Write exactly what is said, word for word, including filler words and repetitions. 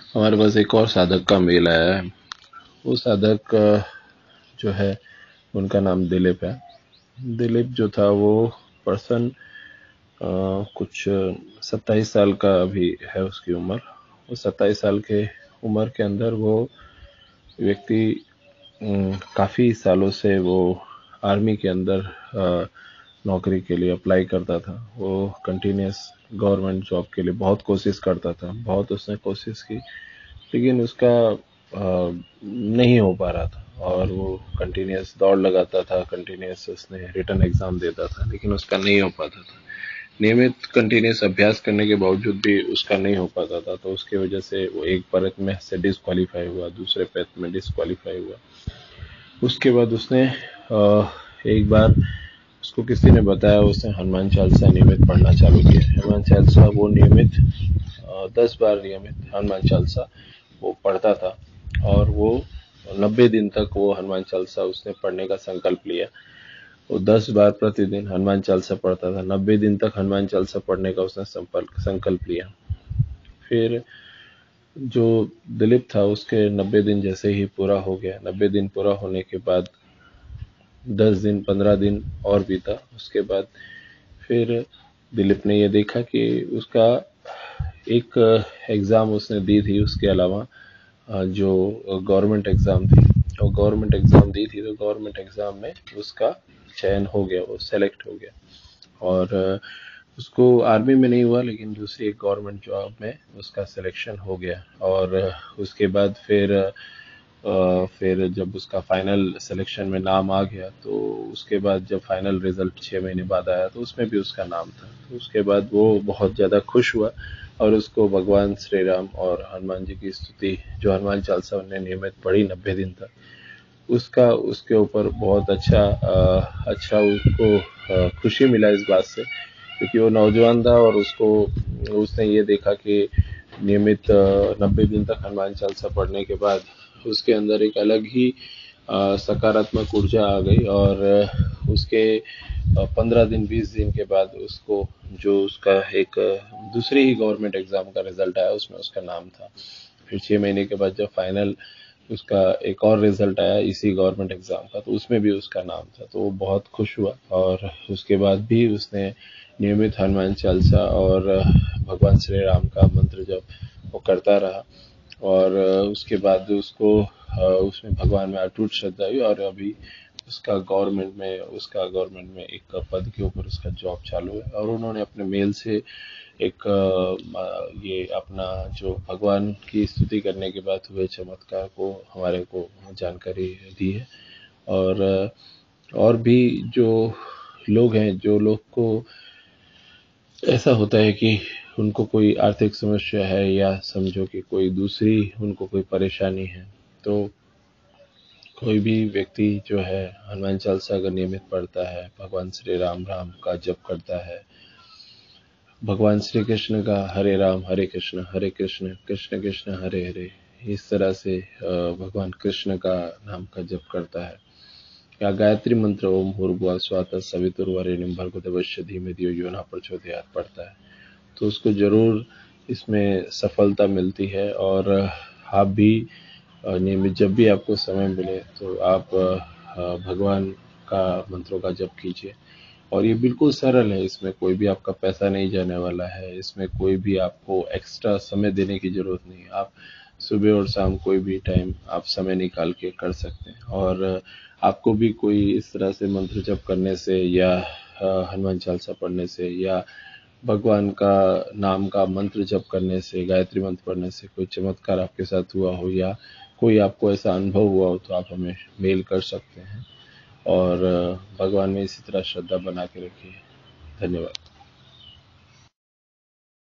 हमारे पास एक और साधक का मेल आया है। वो साधक अ, जो है उनका नाम दिलीप है। दिलीप जो था वो पर्सन कुछ सत्ताईस साल का अभी है उसकी उम्र। वो सत्ताईस साल के उम्र के अंदर वो व्यक्ति अम, काफ़ी सालों से वो आर्मी के अंदर अ, नौकरी के लिए अप्लाई करता था। वो कंटिन्यूस गवर्नमेंट जॉब के लिए बहुत कोशिश करता था, बहुत उसने कोशिश की, लेकिन उसका अ, नहीं हो पा रहा था। और वो कंटिन्यूस दौड़ लगाता था, कंटिन्यूस उसने रिटन एग्जाम देता था, लेकिन उसका नहीं हो पाता था। नियमित कंटिन्यूस अभ्यास करने के बावजूद भी उसका नहीं हो पाता था, तो उसकी वजह से वो एक परत में से डिस्क्वालीफाई हुआ, दूसरे परत में डिस्क्वालीफाई हुआ। उसके बाद उसने अ, एक बार उसको किसी ने बताया, उसने हनुमान चालीसा नियमित पढ़ना चालू किया। हनुमान चालीसा वो नियमित दस बार नियमित हनुमान चालीसा वो पढ़ता था, और वो नब्बे दिन तक वो हनुमान चालीसा उसने पढ़ने का संकल्प लिया। वो दस बार प्रतिदिन हनुमान चालीसा पढ़ता था, नब्बे दिन तक हनुमान चालीसा पढ़ने का उसने संकल्प संकल्प लिया। फिर जो दिलीप था उसके नब्बे दिन जैसे ही पूरा हो गया, नब्बे दिन पूरा होने के बाद दस दिन पंद्रह दिन और बीता। उसके बाद फिर दिलीप ने ये देखा कि उसका एक एग्ज़ाम उसने दी थी, उसके अलावा जो गवर्नमेंट एग्ज़ाम थी, और गवर्नमेंट एग्ज़ाम दी थी, तो गवर्नमेंट एग्ज़ाम में उसका चयन हो गया, वो सेलेक्ट हो गया। और उसको आर्मी में नहीं हुआ, लेकिन दूसरी एक गवर्नमेंट जॉब में उसका सिलेक्शन हो गया। और उसके बाद फिर फिर जब उसका फाइनल सिलेक्शन में नाम आ गया, तो उसके बाद जब फाइनल रिजल्ट छः महीने बाद आया, तो उसमें भी उसका नाम था। तो उसके बाद वो बहुत ज़्यादा खुश हुआ, और उसको भगवान श्री राम और हनुमान जी की स्तुति, जो हनुमान चालीसा उन्हें नियमित पढ़ी नब्बे दिन तक, उसका उसके ऊपर बहुत अच्छा आ, अच्छा उसको खुशी मिला इस बात से, क्योंकि वो नौजवान था, और उसको उसने ये देखा कि नियमित नब्बे दिन तक हनुमान चालीसा पढ़ने के बाद उसके अंदर एक अलग ही सकारात्मक ऊर्जा आ गई। और उसके पंद्रह दिन बीस दिन के बाद उसको जो उसका एक दूसरी ही गवर्नमेंट एग्जाम का रिजल्ट आया, उसमें उसका नाम था। फिर छः महीने के बाद जब फाइनल उसका एक और रिजल्ट आया इसी गवर्नमेंट एग्जाम का, तो उसमें भी उसका नाम था। तो वो बहुत खुश हुआ, और उसके बाद भी उसने नियमित हनुमान चालीसा और भगवान श्री राम का मंत्र जब वो करता रहा। और उसके बाद उसको उसमें भगवान में अटूट श्रद्धा हुई, और अभी उसका गवर्नमेंट में उसका गवर्नमेंट में एक पद के ऊपर उसका जॉब चालू है। और उन्होंने अपने मेल से एक ये अपना जो भगवान की स्तुति करने के बाद हुए चमत्कार को हमारे को जानकारी दी है। और और भी जो लोग हैं, जो लोग को ऐसा होता है कि उनको कोई आर्थिक समस्या है, या समझो कि कोई दूसरी उनको कोई परेशानी है, तो कोई भी व्यक्ति जो है हनुमान चालीसा अगर नियमित पढ़ता है, भगवान श्री राम राम का जप करता है, भगवान श्री कृष्ण का हरे राम हरे कृष्ण हरे कृष्ण कृष्ण कृष्ण हरे हरे, इस तरह से भगवान कृष्ण का नाम का जप करता है, या गायत्री मंत्र ओम भूर्भुवः स्वः सवितुर्वरेण्यं भर्गो देवस्य धीमहि धियो यो नः प्रचोदयात् पढ़ता है, तो उसको जरूर इसमें सफलता मिलती है। और आप भी नियमित जब भी आपको समय मिले, तो आप भगवान का मंत्रों का जप कीजिए। और ये बिल्कुल सरल है, इसमें कोई भी आपका पैसा नहीं जाने वाला है, इसमें कोई भी आपको एक्स्ट्रा समय देने की जरूरत नहीं है। आप सुबह और शाम कोई भी टाइम आप समय निकाल के कर सकते हैं। और आपको भी कोई इस तरह से मंत्र जप करने से, या हनुमान चालीसा पढ़ने से, या भगवान का नाम का मंत्र जप करने से, गायत्री मंत्र पढ़ने से कोई चमत्कार आपके साथ हुआ हो, या कोई आपको ऐसा अनुभव हुआ हो, तो आप हमें मेल कर सकते हैं। और भगवान में इसी तरह श्रद्धा बना के रखिए। धन्यवाद।